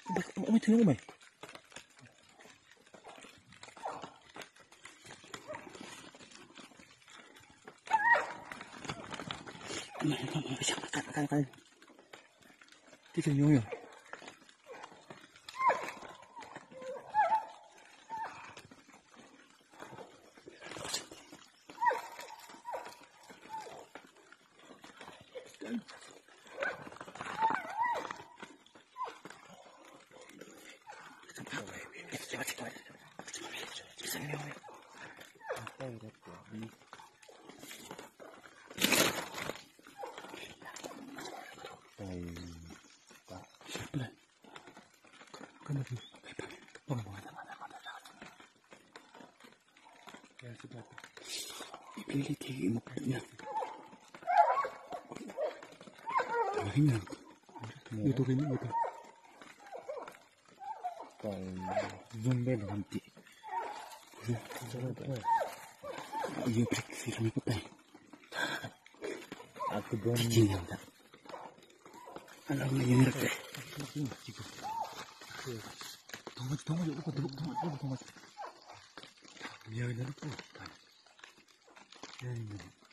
Ôi thương mày. Mày chẳng cắt. Cái chân nhung rồi. Pilih tinggi mukanya. Ini itu ini itu. Zombie nanti. Iya break film itu teh. Aku belum. Jangan tak. Alam yang ngerti. Tunggu. Ya, ini apa? Ya, ini.